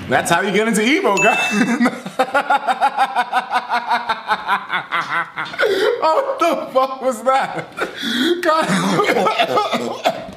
That's how you get into emo, guys. Oh, what the fuck was that? God.